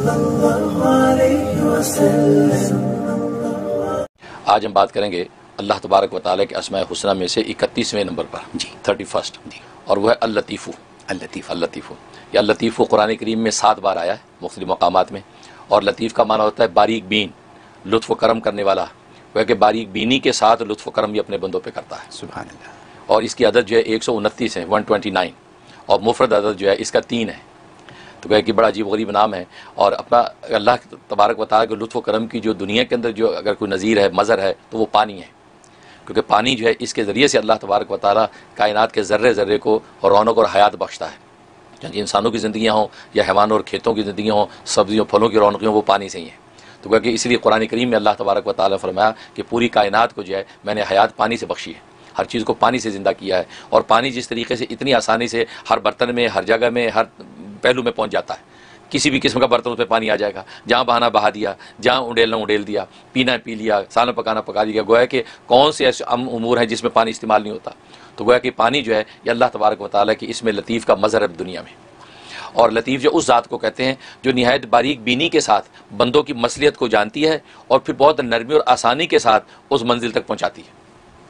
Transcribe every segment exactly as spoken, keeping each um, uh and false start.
آج ہم بات کریں گے اللہ تبارک و تعالیٰ کے اسماء الحسنی میں سے اکتیسویں نمبر پر جی تھرٹی فسٹ جی اور وہ ہے اللطیف اللطیف اللطیف یہ اللطیف قرآن کریم میں سات بار آیا ہے مختلف مقامات میں، اور لطیف کا معنی ہوتا ہے باریک بین، لطف و کرم کرنے والا، وہ کہ باریک بینی کے ساتھ لطف و کرم بھی اپنے بندوں پہ کرتا ہے سبحان اللہ۔ اور اس کی عدد جو ہے ایک سو انتیس ہے ون ٹوینٹی نائن، اور مفرد عدد جو ہے اس کا تین ہے، تو کہ کہ بڑا عجیب غریب نام ہے۔ اور اپنا اللہ تبارک و تعالیٰ کے لطف و کرم کی جو دنیا کے اندر جو اگر کوئی نظیر ہے، مظہر ہے، تو وہ پانی ہے، کیونکہ پانی جو ہے اس کے ذریعے سے اللہ تبارک و تعالیٰ کائنات کے ذرے ذرے کو رونق اور حیات بخشتا ہے، یعنی انسانوں کی زندگیاں ہوں یا حیوانوں اور کھیتوں کی زندگیاں ہوں، سبزیوں پھلوں کی رونقیں ہوں، وہ پانی سے ہی ہیں۔ تو کہ اس لیے قرآن کریم میں اللہ تبارک و تعالیٰ نے فرمایا کہ پوری کائنات کو جو ہے میں نے حیات پانی سے بخشی ہے، ہر چیز کو پانی سے زندہ کیا ہے، اور پانی جس طریقے سے اتنی آسانی سے ہر برتن میں، ہر جگہ میں، ہر پہلو میں پہنچ جاتا ہے، کسی بھی قسم کا برتن اس میں پانی آ جائے گا، جہاں بہانا بہا دیا، جہاں اڈیلنا اڈیل دیا، پینا پی لیا، سالنا پکانا پکا لیا۔ گویا کہ کون سے ایسے امور ہیں جس میں پانی استعمال نہیں ہوتا؟ تو گویا کہ پانی جو ہے یہ اللہ تبارک و تعالیٰ کی اس میں لطیف کا مظہر ہے دنیا میں۔ اور لطیف جو اس ذات کو کہتے ہیں جو نہایت باریک بینی کے ساتھ بندوں کی مصلحت کو جانتی ہے، اور پھر بہت نرمی اور آسانی کے ساتھ اس منزل تک پہنچاتی ہے۔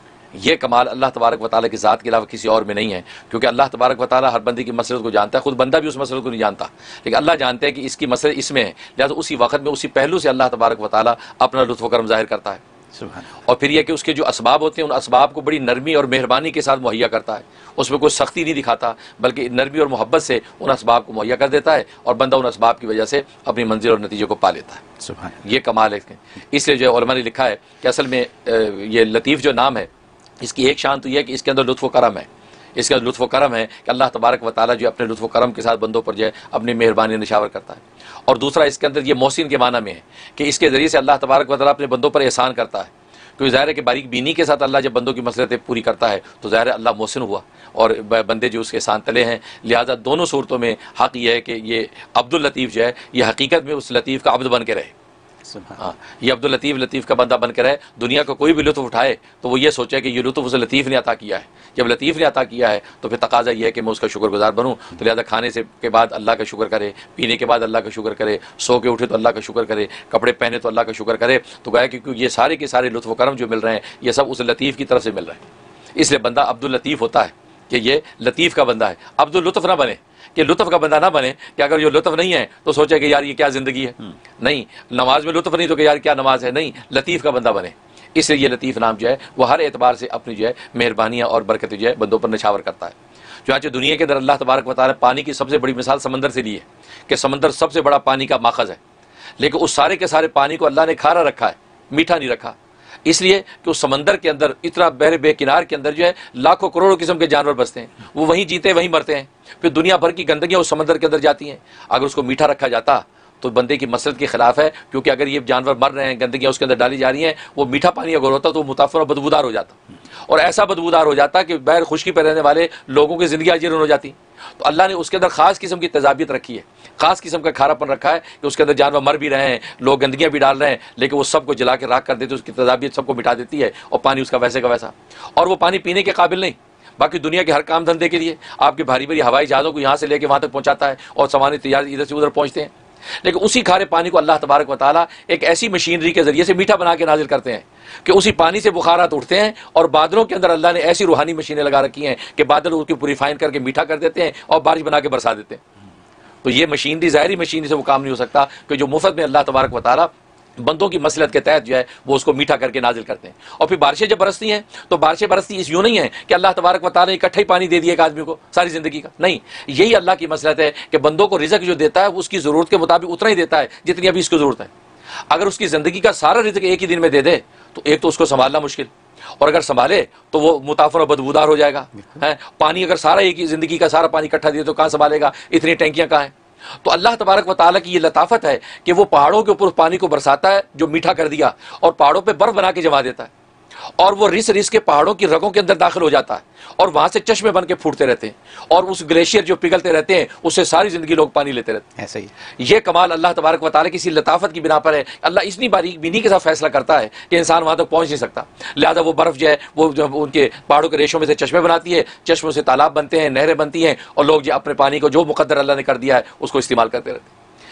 یہ کمال اللہ تبارک و تعالیٰ کی ذات کے علاوہ کسی اور میں نہیں ہے، کیونکہ اللہ تبارک و تعالیٰ ہر بندے کی مصلحت کو جانتا ہے، خود بندہ بھی اس مصلحت کو نہیں جانتا، لیکن اللہ جانتے ہیں کہ اس کی مصلحت اس میں ہے، لہٰذا اسی وقت میں اسی پہلو سے اللہ تبارک و تعالیٰ اپنا لطف و کرم ظاہر کرتا ہے۔ اور پھر یہ کہ اس کے جو اسباب ہوتے ہیں ان اسباب کو بڑی نرمی اور مہربانی کے ساتھ مہیا کرتا ہے، اس میں کوئی سختی نہیں دکھاتا، بلکہ نرمی اور محبت سے ان اسباب کو مہیا کر دیتا ہے، اور بندہ ان اسباب کی وجہ سے اپنی منزل اور نتیجے کو پا لیتا ہے۔ سبحان یہ کمال ہے۔ اس لیے جو علماء نے لکھا ہے کہ اصل میں یہ لطیف جو نام ہے اس کی ایک شان تو یہ ہے کہ اس کے اندر لطف و کرم ہے، اس کا لطف و کرم ہے کہ اللہ تبارک و تعالیٰ جو اپنے لطف و کرم کے ساتھ بندوں پر جو ہے اپنی مہربانی نشاور کرتا ہے۔ اور دوسرا اس کے اندر یہ محسن کے معنی میں ہے کہ اس کے ذریعے سے اللہ تبارک و تعالیٰ اپنے بندوں پر احسان کرتا ہے، کیونکہ ظاہر ہے کہ باریک بینی کے ساتھ اللہ جب بندوں کی مصلحتیں پوری کرتا ہے تو ظاہر ہے اللہ محسن ہوا، اور بندے جو اس کے احسان تلے ہیں، لہٰذا دونوں صورتوں میں حق یہ ہے کہ یہ عبد اللطیف جو ہے یہ حقیقت میں اس لطیف کا عبد بن کے رہے۔ ہاں یہ عبد اللطیف لطیف کا بندہ بن کر ہے، دنیا کا کوئی بھی لطف اٹھائے تو وہ یہ سوچے کہ یہ لطف اسے لطیف نے عطا کیا ہے۔ جب لطیف نے عطا کیا ہے تو پھر تقاضا یہ ہے کہ میں اس کا شکر گزار بنوں، تو لہٰذا کھانے سے کے بعد اللہ کا شکر کرے، پینے کے بعد اللہ کا شکر کرے، سو کے اٹھے تو اللہ کا شکر کرے، کپڑے پہنے تو اللہ کا شکر کرے۔ تو گویا کہ یہ سارے کے سارے لطف و کرم جو مل رہے ہیں یہ سب اس لطیف کی طرف سے مل رہے ہیں، اس لیے بندہ عبد اللطیف ہوتا ہے کہ یہ لطیف کا بندہ ہے، عبد اللطف نہ بنے، کہ لطف کا بندہ نہ بنے کہ اگر یہ لطف نہیں ہے تو سوچے کہ یار یہ کیا زندگی ہے، نہیں نماز میں لطف نہیں تو کہ یار کیا نماز ہے، نہیں لطیف کا بندہ بنے۔ اس لیے یہ لطیف نام جو ہے وہ ہر اعتبار سے اپنی جو ہے مہربانیاں اور برکتیں جو ہے بندوں پر نشاور کرتا ہے۔ چنانچہ دنیا کے اندر اللہ تبارک و تعالیٰ پانی کی سب سے بڑی مثال سمندر سے لی ہے کہ سمندر سب سے بڑا پانی کا ماخذ ہے، لیکن اس سارے کے سارے پانی کو اللہ نے کھارا رکھا ہے، میٹھا نہیں رکھا، اس لیے کہ اس سمندر کے اندر اتنا بحر بے کنار کے اندر جو ہے لاکھوں کروڑوں قسم کے جانور بستے ہیں، وہ وہیں جیتے وہیں مرتے ہیں، پھر دنیا بھر کی گندگیاں اس سمندر کے اندر جاتی ہیں۔ اگر اس کو میٹھا رکھا جاتا تو بندے کی مصلحت کے خلاف ہے، کیونکہ اگر یہ جانور مر رہے ہیں، گندگیاں اس کے اندر ڈالی جا رہی ہیں، وہ میٹھا پانی اگر ہوتا تو وہ متاثر اور بدبودار ہو جاتا، اور ایسا بدبودار ہو جاتا کہ بحر خشکی پہ رہنے والے لوگوں کی زندگی اجیرن ہو جاتی۔ تو اللہ نے اس کے اندر خاص قسم کی تیزابیت رکھی ہے، خاص قسم کا کھارا پن رکھا ہے کہ اس کے اندر جانور مر بھی رہے ہیں، لوگ گندگیاں بھی ڈال رہے ہیں، لیکن وہ سب کو جلا کے راکھ کر دیتے، اس کی تیزابیت سب کو مٹا دیتی ہے، اور پانی اس کا ویسے کا ویسا، اور وہ پانی پینے کے قابل نہیں۔ باقی دنیا کے ہر کام دھندے کے لیے آپ کے بھاری بھاری ہوائی جہازوں کو یہاں سے لے کے وہاں تک پہنچاتا ہے، اور سامان تجارت ادھر سے ادھر پہنچتے ہیں، لیکن اسی کھارے پانی کو اللہ تبارک و تعالیٰ ایک ایسی مشینری کے ذریعے سے میٹھا بنا کے نازل کرتے ہیں کہ اسی پانی سے بخارات اٹھتے ہیں، اور بادلوں کے اندر اللہ نے ایسی روحانی مشینیں لگا رکھی ہیں کہ بادل اس کی پیوریفائن کر کے میٹھا کر دیتے ہیں اور بارش بنا کے برسا دیتے ہیں۔ تو یہ مشینری ظاہری مشینری سے وہ کام نہیں ہو سکتا کہ جو مفت میں اللہ تبارک و تعالیٰ بندوں کی مصلحت کے تحت جو ہے وہ اس کو میٹھا کر کے نازل کرتے ہیں۔ اور پھر بارشیں جب برستی ہیں تو بارشیں برستی اس یوں نہیں ہیں کہ اللہ تبارک و تعالیٰ نے اکٹھا ہی پانی دے دیا ایک آدمی کو ساری زندگی کا، نہیں، یہی اللہ کی مصلحت ہے کہ بندوں کو رزق جو دیتا ہے وہ اس کی ضرورت کے مطابق اتنا ہی دیتا ہے جتنی ابھی اس کو ضرورت ہے۔ اگر اس کی زندگی کا سارا رزق ایک ہی دن میں دے دے تو ایک تو اس کو سنبھالنا مشکل، اور اگر سنبھالے تو وہ متاثر و بدبودار ہو جائے گا۔ پانی اگر سارا ایک ہی زندگی کا سارا پانی اکٹھا دے تو کہاں سنبھالے گا، اتنی ٹینکیاں کہاں ہیں۔ تو اللہ تبارک و تعالیٰ کی یہ لطافت ہے کہ وہ پہاڑوں کے اوپر اس پانی کو برساتا ہے جو میٹھا کر دیا، اور پہاڑوں پہ برف بنا کے جما دیتا ہے، اور وہ رس رس کے پہاڑوں کی رگوں کے اندر داخل ہو جاتا ہے، اور وہاں سے چشمے بن کے پھوٹتے رہتے ہیں، اور اس گلیشیئر جو پگھلتے رہتے ہیں اس سے ساری زندگی لوگ پانی لیتے رہتے ہیں۔ ایسا ہی یہ کمال اللہ تبارک و تعالیٰ کی اسی لطافت کی بنا پر ہے، اللہ اتنی باریک بینی کے ساتھ فیصلہ کرتا ہے کہ انسان وہاں تک پہنچ نہیں سکتا، لہذا وہ برف جو ہے وہ ان کے پہاڑوں کے ریشوں میں سے چشمے بناتی ہے، چشموں سے تالاب بنتے ہیں، نہریں بنتی ہیں، اور لوگ جو اپنے پانی کو جو مقدر اللہ نے کر دیا ہے اس کو استعمال کرتے رہتے ہیں۔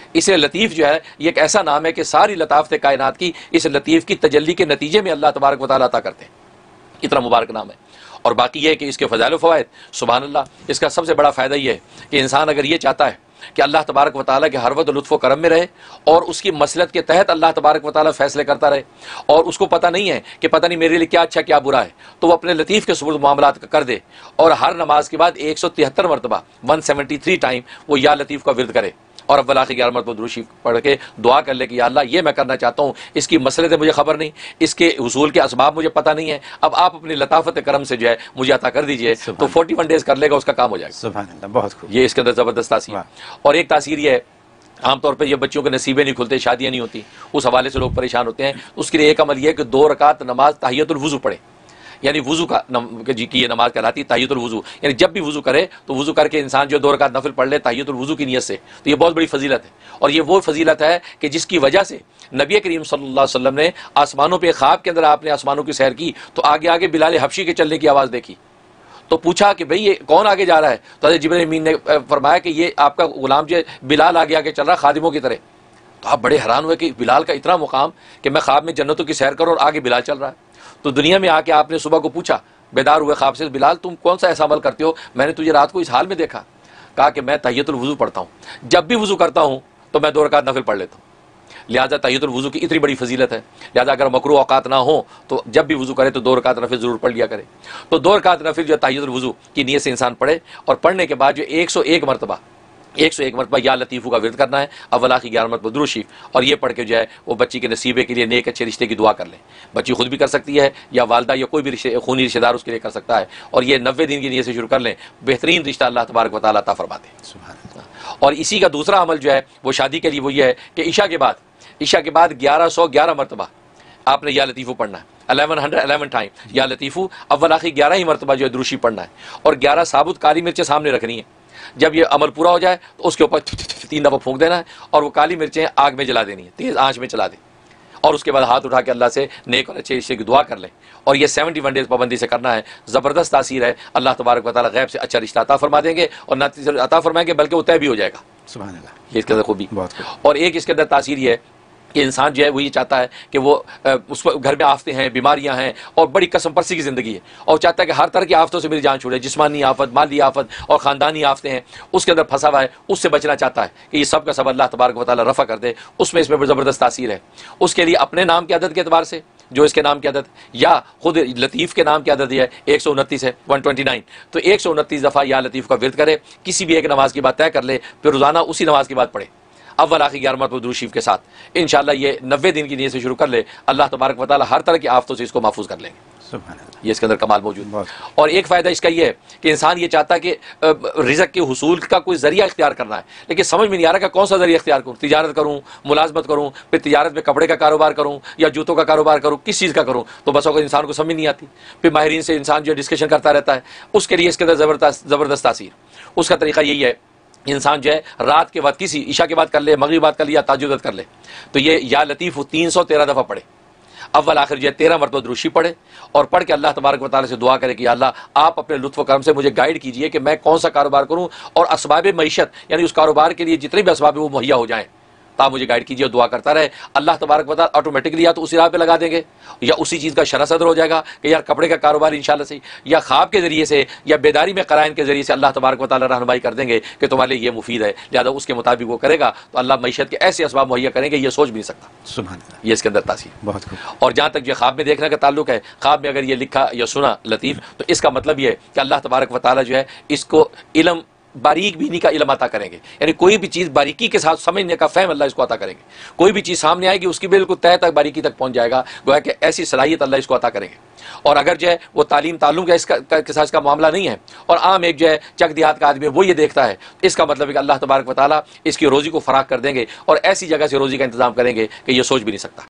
اس لیے لطیف جو ہے یہ ایک ایسا نام ہے کہ ساری لطافت کائنات کی اس لطیف کی تجلی کے نتیجے میں اللہ تبارک و تعالیٰ عطا کرتے ہیں. اتنا مبارک نام ہے. اور باقی یہ ہے کہ اس کے فضائل و فوائد سبحان اللہ، اس کا سب سے بڑا فائدہ یہ ہے کہ انسان اگر یہ چاہتا ہے کہ اللہ تبارک و تعالیٰ کے ہر وقت لطف و کرم میں رہے اور اس کی مصلحت کے تحت اللہ تبارک و تعالیٰ فیصلے کرتا رہے، اور اس کو پتہ نہیں ہے کہ پتہ نہیں میرے لیے کیا اچھا کیا برا ہے، تو وہ اپنے لطیف کے سپرد معاملات کر دے اور ہر نماز کے بعد ایک سو تہتر مرتبہ ون سیونٹی تھری ٹائم وہ یا لطیف کا ورد کرے اور اول آخر گیارہ مرتبہ درود شریف پڑھ کے دعا کر لے کہ یا اللہ یہ میں کرنا چاہتا ہوں، اس کی مصلحتیں مجھے خبر نہیں، اس کے حصول کے اسباب مجھے پتہ نہیں ہے، اب آپ اپنی لطافت کرم سے جو ہے مجھے عطا کر دیجئے، تو فورٹی ون ڈیز کر لے گا، اس کا کام ہو جائے گا. سبحان اللہ، بہت خوب. یہ اس کے اندر زبردست تاثیر. اور ایک تاثیر یہ ہے، عام طور پہ یہ بچوں کے نصیبیں نہیں کھلتے، شادیاں نہیں ہوتی، اس حوالے سے لوگ پریشان ہوتے ہیں. اس کے لیے ایک عمل یہ ہے کہ دو رکعت نماز تحیۃ الوضو پڑھے، یعنی وضو کا جی کی یہ نماز کہلاتی ہے تحیۃ الوضو، یعنی جب بھی وضو کرے تو وضو کر کے انسان جو دو رکعت نفل پڑھ لے تحیۃ الوضو کی نیت سے، تو یہ بہت بڑی فضیلت ہے. اور یہ وہ فضیلت ہے کہ جس کی وجہ سے نبی کریم صلی اللہ علیہ وسلم نے آسمانوں پہ خواب کے اندر آپ نے آسمانوں کی سیر کی تو آگے آگے بلال حبشی کے چلنے کی آواز دیکھی، تو پوچھا کہ بھئی یہ کون آگے جا رہا ہے؟ تو حضرت جبرائیل امین نے فرمایا کہ یہ آپ کا غلام جو بلال آگے آگے چل رہا ہے خادموں کی طرح. تو آپ بڑے حیران ہوئے کہ بلال کا اتنا مقام کہ میں خواب میں جنتوں کی سیر کروں اور آگے بلال چل رہا ہے. تو دنیا میں آ کے آپ نے صبح کو پوچھا، بیدار ہوئے خواب سے، بلال تم کون سا ایسا عمل کرتے ہو، میں نے تجھے رات کو اس حال میں دیکھا. کہا کہ میں تحیۃ الوضو پڑھتا ہوں، جب بھی وضو کرتا ہوں تو میں دو رکعت نفل پڑھ لیتا ہوں. لہٰذا تحیۃ الوضو کی اتنی بڑی فضیلت ہے، لہٰذا اگر مکروہ اوقات نہ ہوں تو جب بھی وضو کرے تو دو رکعت نفل ضرور پڑھ لیا کرے. تو دو رکعت نفل جو تحیۃ الوضو کی نیت سے انسان پڑھے، اور پڑھنے کے بعد جو ایک سو ایک مرتبہ ایک سو ایک مرتبہ یا لطیفو کا ورد کرنا ہے، اول آخر گیارہ مرتبہ درود شریف، اور یہ پڑھ کے جو ہے وہ بچی کے نصیبے کے لیے نیک اچھے رشتے کی دعا کر لیں. بچی خود بھی کر سکتی ہے یا والدہ یا کوئی بھی رشتے خونی رشتے دار اس کے لیے کر سکتا ہے، اور یہ نوے دن کی نیت سے شروع کر لیں، بہترین رشتہ اللہ تبارک و تعالیٰ عطا فرماتے ہیں. اور اسی کا دوسرا عمل جو ہے وہ شادی کے لیے وہ یہ ہے کہ عشاء کے بعد عشاء کے بعد گیارہ سو گیارہ مرتبہ آپ نے یا لطیفو پڑھنا ہے، الیون ہنڈریڈ الیون ٹائم یا لطیفو اول آخر گیارہ ہی مرتبہ جو ہے درود شریف پڑھنا ہے، اور گیارہ ثابت کالی مرچیں سامنے رکھنی ہے. جب یہ عمل پورا ہو جائے تو اس کے اوپر تین دفعہ پھونک دینا ہے، اور وہ کالی مرچیں آگ میں جلا دینی ہے، تیز آنچ میں چلا دیں، اور اس کے بعد ہاتھ اٹھا کے اللہ سے نیک اور اچھے رشتے کی دعا کر لیں. اور یہ سیونٹی ون ڈیز پابندی سے کرنا ہے. زبردست تاثیر ہے، اللہ تبارک و تعالیٰ غیب سے اچھا رشتہ عطا فرما دیں گے، اور نہ صرف عطا فرمائیں گے بلکہ وہ طے بھی ہو جائے گا. سبحان اللہ، یہ اس کے اندر خوبی. بہت خوب. اور ایک اس کے اندر تاثیر یہ ہے کہ انسان جو ہے وہ یہ چاہتا ہے کہ وہ اس پر گھر میں آفتیں ہیں، بیماریاں ہیں، اور بڑی قسم پرسی کی زندگی ہے، اور چاہتا ہے کہ ہر طرح کی آفتوں سے میری جان چھوڑے، جسمانی آفت، مالی آفت اور خاندانی آفتیں ہیں اس کے اندر پھنسا ہوا ہے، اس سے بچنا چاہتا ہے کہ یہ سب کا سب اللہ تبارک و تعالیٰ رفع کر دے. اس میں اس میں زبردست تاثیر ہے. اس کے لیے اپنے نام کی عدد کے اعتبار سے جو اس کے نام کی عدد، یا خود لطیف کے نام کی عدد یہ ہے ایک سو انتیس ہے ون ٹوئنٹی نائن، تو ایک سو انتیس دفعہ یا لطیف کا ورد کرے، کسی بھی ایک نماز کی بات طے کر لے، پھر روزانہ اسی نماز کی بات پڑھے اول آخر گیارہ مرتبہ درود شریف کے ساتھ. انشاءاللہ یہ نوے دن کی نیت سے شروع کر لے، اللہ تبارک و تعالیٰ ہر طرح کی آفتوں سے اس کو محفوظ کر لیں گے. سبحان اللہ، یہ اس کے اندر کمال موجود ہے. اور ایک فائدہ اس کا یہ ہے کہ انسان یہ چاہتا ہے کہ رزق کے حصول کا کوئی ذریعہ اختیار کرنا ہے، لیکن سمجھ میں نہیں آ رہا کہ کون سا ذریعہ اختیار کروں، تجارت کروں، ملازمت کروں، پھر تجارت میں کپڑے کا کاروبار کروں یا جوتوں کا کاروبار کروں، کس چیز کا کروں، تو بس اوقات انسان کو سمجھ نہیں آتی. پھر ماہرین سے انسان جو ڈسکشن کرتا رہتا ہے. اس کے لیے اس کے اندر زبردست زبردست تاثیر. اس کا طریقہ یہی ہے، انسان جو ہے رات کے بعد کسی عشاء کے بعد کر لے، مغرب بعد کر لے یا تہجد کر لے، تو یہ یا لطیف تین سو تیرہ دفعہ پڑھے، اول آخر جو ہے تیرہ مرتبہ درود شریف پڑھے، اور پڑھ کے اللہ تبارک و تعالیٰ سے دعا کرے کہ یا اللہ آپ اپنے لطف و کرم سے مجھے گائیڈ کیجئے کہ میں کون سا کاروبار کروں، اور اسباب معیشت یعنی اس کاروبار کے لیے جتنے بھی اسباب ہیں وہ مہیا ہو جائیں، آپ مجھے گائیڈ کیجیے. اور دعا کرتا رہے، اللہ تبارک و تعالیٰ آٹومیٹکلی یا تو اسی راہ پہ لگا دیں گے، یا اسی چیز کا شرح صدر ہو جائے گا کہ یار کپڑے کا کاروبار انشاءاللہ سے، یا خواب کے ذریعے سے یا بیداری میں قرائن کے ذریعے سے اللہ تبارک و تعالیٰ رہنمائی کر دیں گے کہ تمہارے لیے یہ مفید ہے، لہٰذا اس کے مطابق وہ کرے گا تو اللہ معیشت کے ایسے اسباب مہیا کریں گے یہ سوچ بھی نہیں سکتا. سبحان اللہ، یہ اس کے اندر تاثیر. بہت خوب. اور جہاں تک جو خواب میں دیکھنے کا تعلق ہے، خواب میں اگر یہ لکھا یا سنا لطیف، تو اس کا مطلب یہ ہے کہ اللہ تبارک و تعالیٰ جو ہے اس کو علم باریک بینی کا علم عطا کریں گے، یعنی کوئی بھی چیز باریکی کے ساتھ سمجھنے کا فہم اللہ اس کو عطا کریں گے. کوئی بھی چیز سامنے آئے گی اس کی بالکل تہ تک باریکی تک پہنچ جائے گا، گویا کہ ایسی صلاحیت اللہ اس کو عطا کریں گے. اور اگر جو ہے وہ تعلیم تعلق ہے اس کا کے ساتھ اس کا معاملہ نہیں ہے، اور عام ایک جو ہے چک دیہات کا آدمی ہے وہ یہ دیکھتا ہے، اس کا مطلب ہے کہ اللہ تبارک و تعالیٰ اس کی روزی کو فراخ کر دیں گے، اور ایسی جگہ سے روزی کا انتظام کریں گے کہ یہ سوچ بھی نہیں سکتا.